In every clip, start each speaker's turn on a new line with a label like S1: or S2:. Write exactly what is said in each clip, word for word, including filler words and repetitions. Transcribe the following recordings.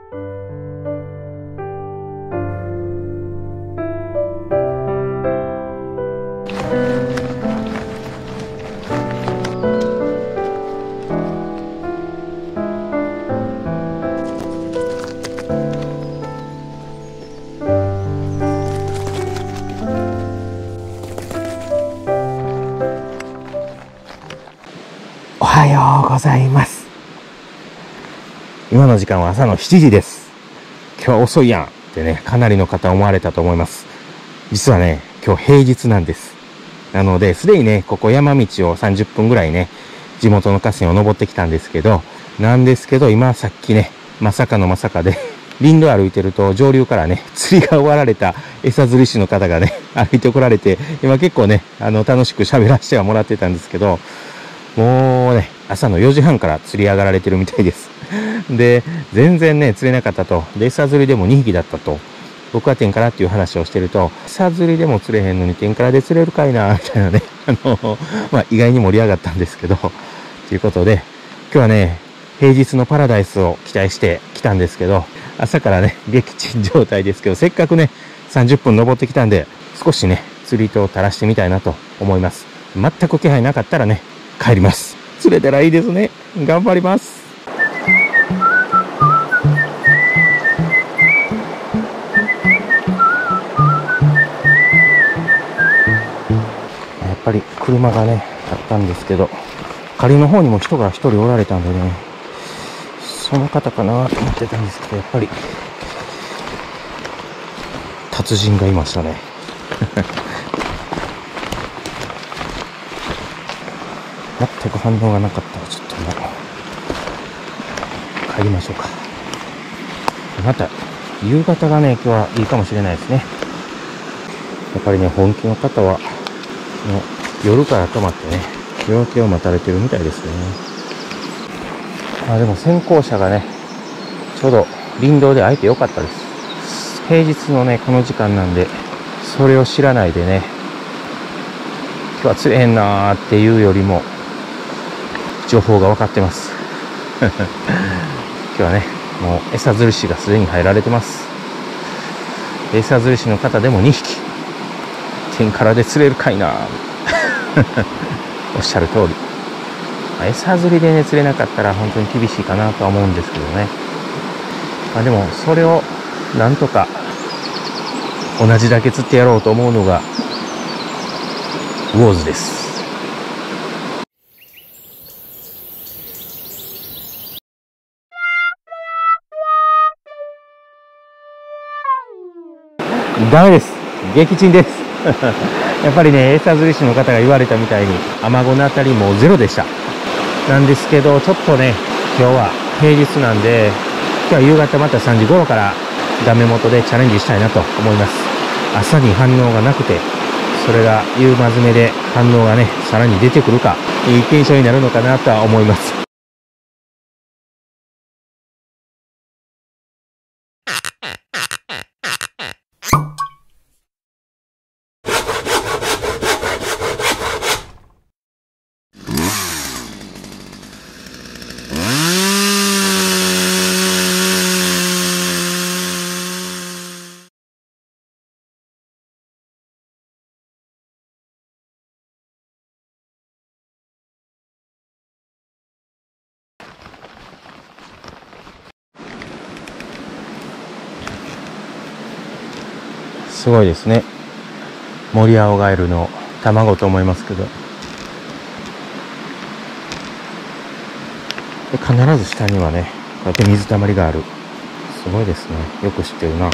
S1: おはようございます。今の時間は朝のしちじです。今日は遅いやんってね、かなりの方思われたと思います。実はね、今日平日なんです。なので、すでにね、ここ山道をさんじゅっぷんぐらいね、地元の河川を登ってきたんですけど、なんですけど、今さっきね、まさかのまさかで、林道歩いてると上流からね、釣りが終わられた餌釣り師の方がね、歩いてこられて、今結構ね、あの、楽しく喋らせてはもらってたんですけど、もうね、朝のよじはんから釣り上がられてるみたいです。で、全然ね、釣れなかったと。で、餌釣りでもにひきだったと。僕は天からっていう話をしてると、餌釣りでも釣れへんのに天からで釣れるかいな、みたいなね。あの、まあ、意外に盛り上がったんですけど、ということで、今日はね、平日のパラダイスを期待して来たんですけど、朝からね、撃沈状態ですけど、せっかくね、さんじゅっぷん登ってきたんで、少しね、釣り糸を垂らしてみたいなと思います。全く気配なかったらね、帰ります。釣れたらいいですね。頑張ります。やっぱり車がね、あったんですけど、下流の方にも人が一人おられたんでね、その方かなと思ってたんですけど、やっぱり達人がいましたね。全く反応がなかったらちょっともう帰りましょうか。また夕方がね、今日はいいかもしれないですね。やっぱりね、本気の方はもう夜から泊まってね、夜明けを待たれてるみたいですね。あ、でも先行車がね、ちょうど林道で会えてよかったです。平日のね、この時間なんで、それを知らないでね、今日は釣れへんなーっていうよりも情報が分かってます。今日はね、もう餌釣り師がすでに入られてます。餌釣り師の方でもにひき、天からで釣れるかいなおっしゃる通り。餌釣りでね、釣れなかったら本当に厳しいかなとは思うんですけどね。まあ、でもそれをなんとか同じだけ釣ってやろうと思うのがウォーズです。ダメです。撃沈です。やっぱりね、餌釣り師の方が言われたみたいに、アマゴのあたりもゼロでした。なんですけど、ちょっとね、今日は平日なんで、今日は夕方またさんじごろからダメ元でチャレンジしたいなと思います。朝に反応がなくて、それが夕間詰めで反応がね、さらに出てくるか、いい検証になるのかなとは思います。すごいですね。モリアオガエルの卵と思いますけど。で、必ず下にはね、こうやって水たまりがある。すごいですね。よく知ってるな。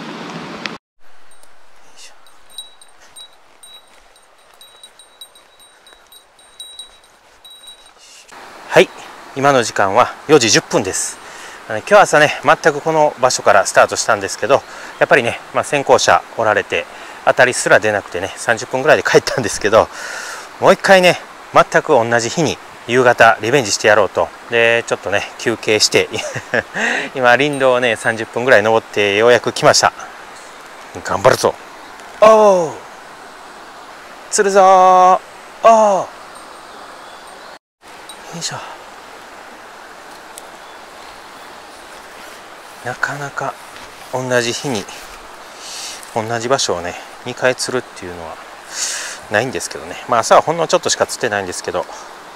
S1: はい。今の時間はよじじゅっぷんです。今日朝ね、全くこの場所からスタートしたんですけど、やっぱりね、まあ、先行者おられて、当たりすら出なくてね、さんじゅっぷんぐらいで帰ったんですけど、もう一回ね、全く同じ日に夕方リベンジしてやろうと。で、ちょっとね、休憩して、今、林道をね、さんじゅっぷんぐらい登ってようやく来ました。頑張るぞ。おー！釣るぞー！おー！よいしょ。 なかなか同じ日に同じ場所をねにかい釣るっていうのはないんですけどね。まあ朝はほんのちょっとしか釣ってないんですけど、ま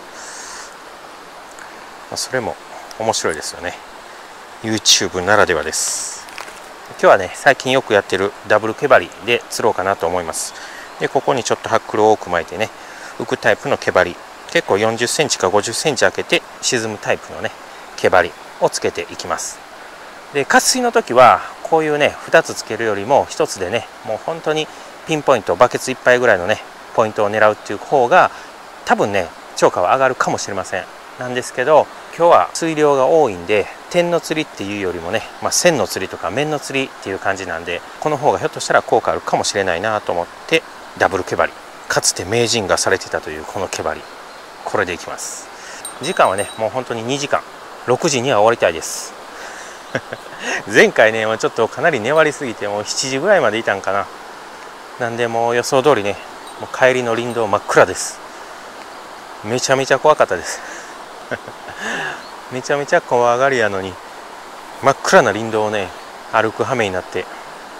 S1: あ、それも面白いですよね。 YouTube ならではです。今日はね最近よくやってるダブル毛針で釣ろうかなと思います。でここにちょっとハックルを多く巻いてね浮くタイプの毛針、結構よんじゅっセンチかごじゅっセンチ開けて沈むタイプのね毛針をつけていきます。で渇水の時はこういうねふたつつけるよりもひとつでねもう本当にピンポイントバケツいっぱいぐらいのねポイントを狙うっていう方が多分ね釣果は上がるかもしれません。なんですけど今日は水量が多いんで点の釣りっていうよりもね、まあ、線の釣りとか面の釣りっていう感じなんで、この方がひょっとしたら効果あるかもしれないなと思ってダブル毛針、かつて名人がされてたというこの毛針、これでいきます。時間はねもう本当ににじかん、ろくじには終わりたいです前回ねちょっとかなり粘りすぎてもうしちじぐらいまでいたんかな。なんでもう予想通りねもう帰りの林道真っ暗です。めちゃめちゃ怖かったですめちゃめちゃ怖がりやのに真っ暗な林道をね歩く羽目になって、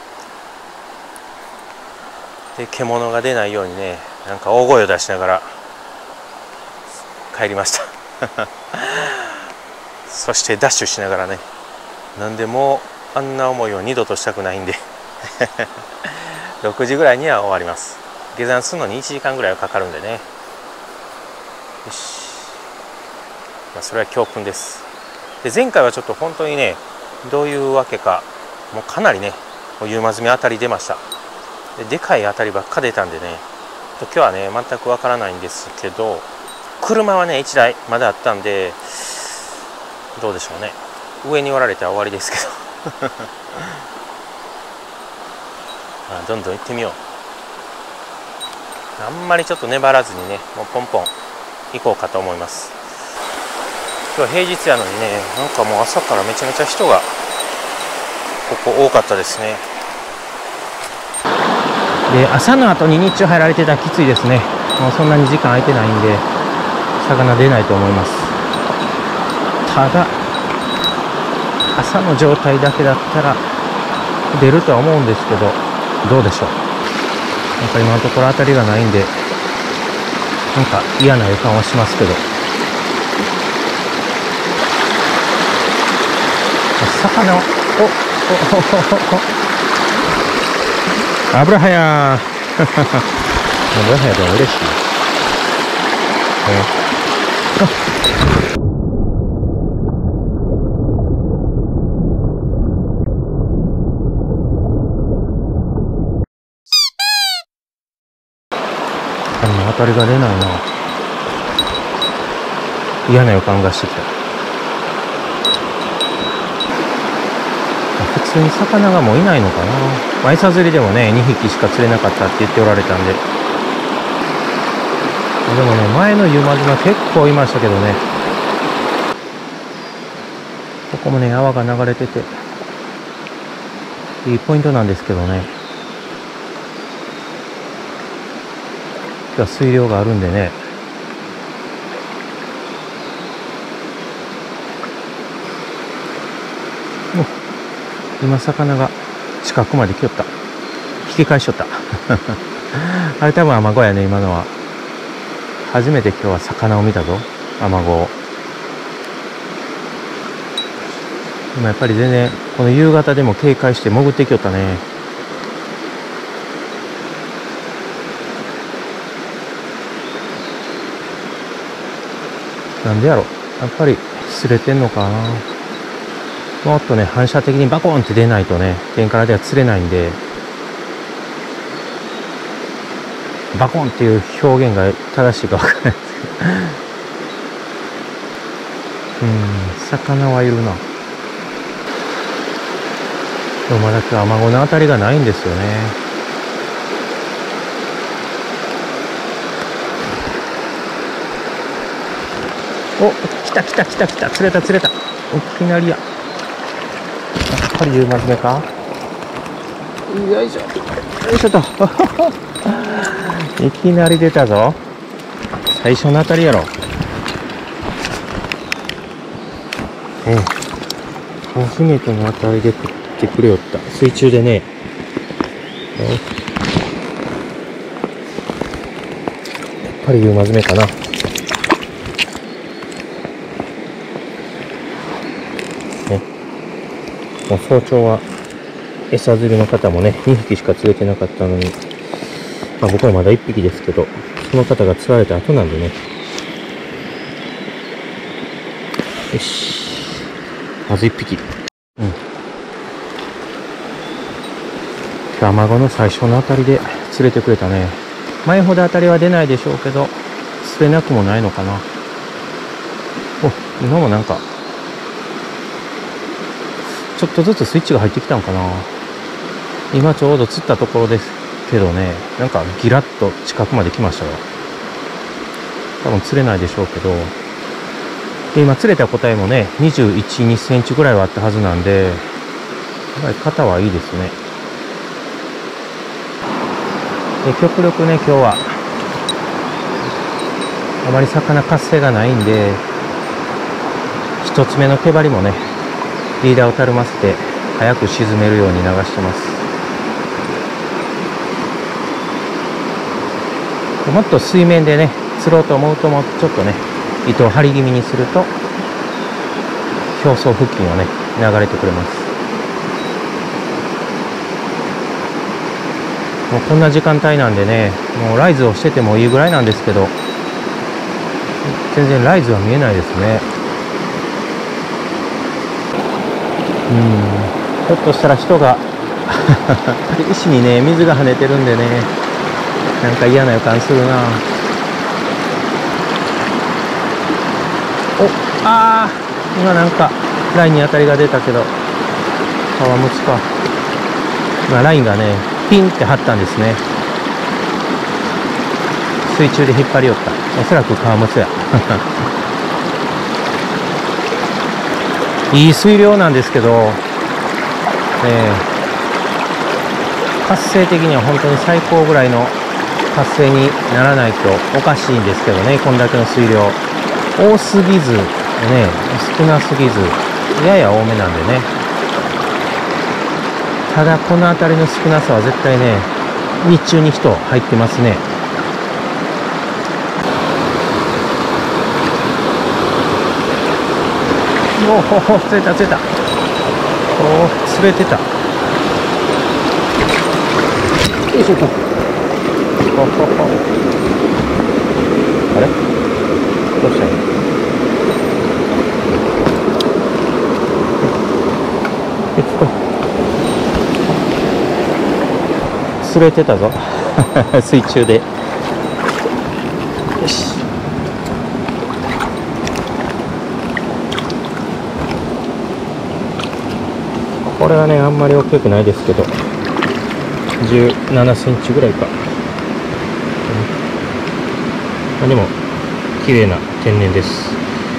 S1: で獣が出ないようにねなんか大声を出しながら帰りましたそしてダッシュしながらね、なんでもうあんな思いを二度としたくないんでろくじぐらいには終わります。下山するのにいちじかんぐらいはかかるんでね。よし、まあ、それは教訓です。で前回はちょっと本当にねどういうわけかもうかなりね夕間詰め当たり出ました。ででかい当たりばっか出たんでね、今日はね全くわからないんですけど、車はねいちだいまだあったんでどうでしょうね、上におられたら終わりですけどまあどんどん行ってみよう。あんまりちょっと粘らずにねもうポンポン行こうかと思います。今日は平日やのにねなんかもう朝からめちゃめちゃ人がここ多かったですね。で朝の後に日中入られてたらきついですね。もうそんなに時間空いてないんで魚出ないと思います。ただ朝の状態だけだったら出るとは思うんですけど、どうでしょう。なんか今のところ当たりがないんでなんか嫌な予感はしますけど、魚をおおお油はや油はやでも嬉しい、ね当たりが出ないな。嫌な予感がしてきた。普通に魚がもういないのかな。まあ、餌釣りでもねにひきしか釣れなかったって言っておられたんで、でもね前の夕間島結構いましたけどね、ここもね泡が流れてていいポイントなんですけどね。水量があるんでね、もう今魚が近くまで来よった。引き返しよったあれ多分アマゴやね。今のは初めて今日は魚を見たぞ、アマゴを。でもやっぱり全然この夕方でも警戒して潜ってきよったね。なんでやろ、やっぱり擦れてんのかな。もっとね反射的にバコーンって出ないとね天からでは釣れないんで、バコンっていう表現が正しいか分からないですけどうん魚はいるな。でもまだ今日アマゴの当たりがないんですよね。お、来た来た来た来た、釣れた釣れた。いきなりや。やっぱり夕間詰めか。よいしょ。よいしょと。いきなり出たぞ。最初の当たりやろ。うん。 初めての当たりで食ってくれよった。水中でね。やっぱり夕マズメかな。ね、もう早朝は餌釣りの方もね、にひきしか釣れてなかったのに、まあ僕はまだいっぴきですけど、その方が釣られた後なんでね。よし。まずいっぴき。うん。今日アマゴの最初の当たりで釣れてくれたね。前ほど当たりは出ないでしょうけど、釣れなくもないのかな。お、今もなんか、ちょっとずつスイッチが入ってきたのかな。今ちょうど釣ったところですけどね、なんかギラッと近くまで来ましたよ。多分釣れないでしょうけど、で今釣れた個体もね、にじゅういち、にセンチぐらいはあったはずなんで、やっぱり肩はいいですね。で極力ね、今日はあまり魚活性がないんで、一つ目の毛針もね、リーダーをたるませて早く沈めるように流してます。もっと水面でね、釣ろうと思うともうちょっとね、糸を張り気味にすると表層付近をね、流れてくれます。もうこんな時間帯なんでね、もうライズをしててもいいぐらいなんですけど、全然ライズは見えないですね。うん、ひょっとしたら人が石にね、水が跳ねてるんでね、なんか嫌な予感するな。お、ああ、今なんかラインに当たりが出たけど、川ムツか。今ラインがね、ピンって張ったんですね。水中で引っ張り寄った。おそらく川ムツや。いい水量なんですけど、えー、活性的には本当に最高ぐらいの活性にならないとおかしいんですけどね、こんだけの水量。多すぎず、ね、少なすぎず、やや多めなんでね。ただ、この辺りの少なさは絶対ね、日中に人入ってますね。おほほ、釣れた釣れた。おお、釣れてた。よいしょと。ほほほ。あれどうしたの？え、これ。釣れてたぞ。水中で。よし。これはね、あんまり大きくないですけど、じゅうななセンチぐらいか。うん、でも、綺麗な天然です。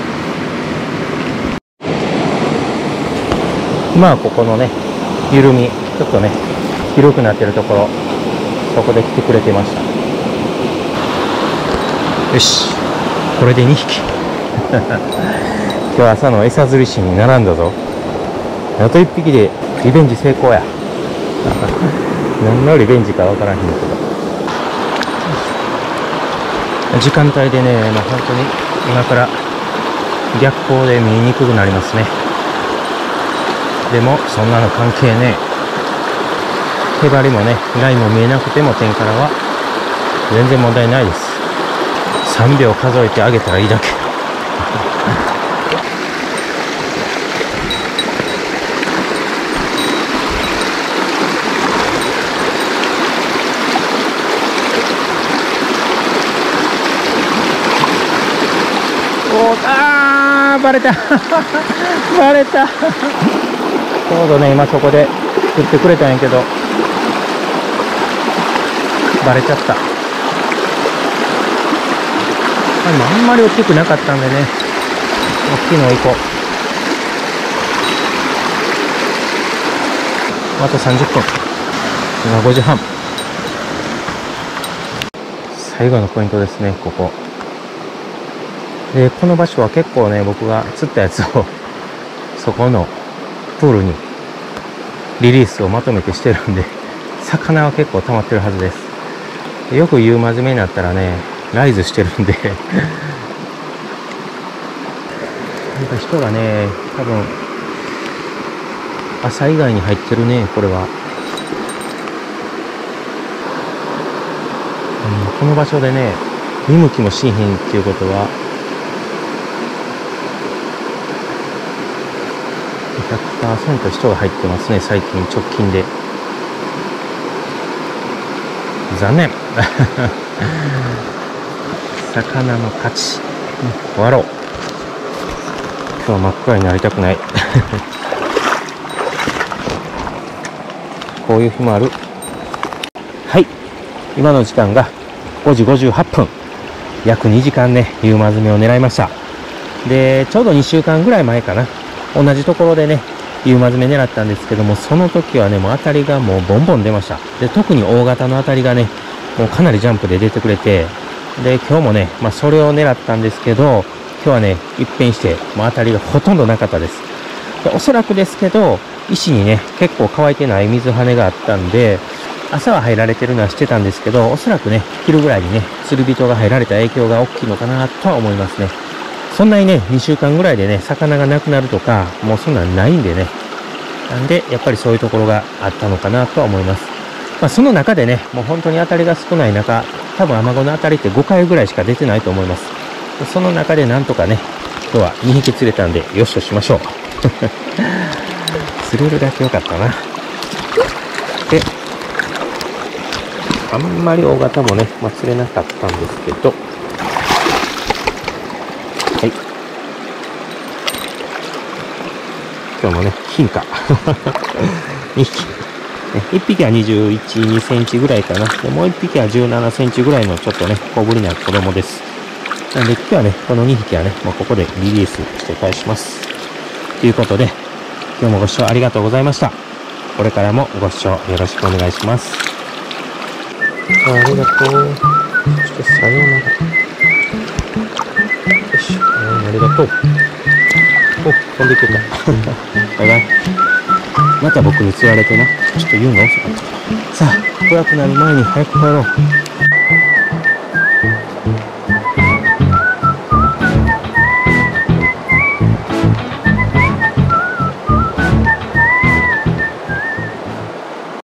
S1: まあ、ここのね、緩み、ちょっとね、広くなってるところ、そこで来てくれてました。よし、これでにひき。今日朝の餌釣りしに並んだぞ。あといっぴきでリベンジ成功や。何のリベンジかわからへんけど。時間帯でね、まあ、本当に今から逆光で見えにくくなりますね。でもそんなの関係ねえ。毛針もね、ラインも見えなくても点からは全然問題ないです。さんびょう数えてあげたらいいだけ。あー、バレた。バレた。ちょうどね、今そこで釣ってくれたんやけど、バレちゃった。あ、でもあんまり大きくなかったんでね、大きいのを行こう。あとさんじゅっぷん。今ごじはん。最後のポイントですね、ここ。で、この場所は結構ね、僕が釣ったやつをそこのプールにリリースをまとめてしてるんで、魚は結構溜まってるはずです。よく夕真面目になったらね、ライズしてるんでなんか人がね、多分朝以外に入ってるね、これは。うん、この場所でね、見向きもしへんっていうことは、ひゃくパーセント 人が入ってますね、最近直近で。残念魚の勝ち。終わろう。今日は真っ暗になりたくないこういう日もある。はい、今の時間がごじごじゅうはっぷん。約にじかんね、夕間詰めを狙いました。で、ちょうどにしゅうかんぐらい前かな、同じところでね、夕間詰め狙ったんですけども、その時はね、もう当たりがもうボンボン出ました。で、特に大型の当たりがね、もうかなりジャンプで出てくれて、で、今日もね、まあそれを狙ったんですけど、今日はね、一変して、もう当たりがほとんどなかったです。で、おそらくですけど、石にね、結構乾いてない水跳ねがあったんで、朝は入られてるのはしてたんですけど、おそらくね、昼ぐらいにね、釣り人が入られた影響が大きいのかなとは思いますね。そんなにね、にしゅうかんぐらいでね、魚がなくなるとか、もうそんなんないんでね。なんで、やっぱりそういうところがあったのかなとは思います。まあ、その中でね、もう本当に当たりが少ない中、多分アマゴの当たりってごかいぐらいしか出てないと思います。その中でなんとかね、今日はにひき釣れたんで、よしとしましょう。釣れるだけ良かったな。で、あんまり大型もね、まあ、釣れなかったんですけど、はい。今日もね、金貨。にひき。いっぴきはにじゅういち、にセンチぐらいかな。で、もういっぴきはじゅうななセンチぐらいのちょっとね、小ぶりな子供です。なんで今日はね、このにひきはね、もうここでリリースして返します。ということで、今日もご視聴ありがとうございました。これからもご視聴よろしくお願いします。ありがとう。そしてさようなら。よし、ありがとう。お、飛んでいけた。バイバイ。また僕に釣られてな。ちょっと言うの遅かった。さあ、暗くなる前に早く帰ろう。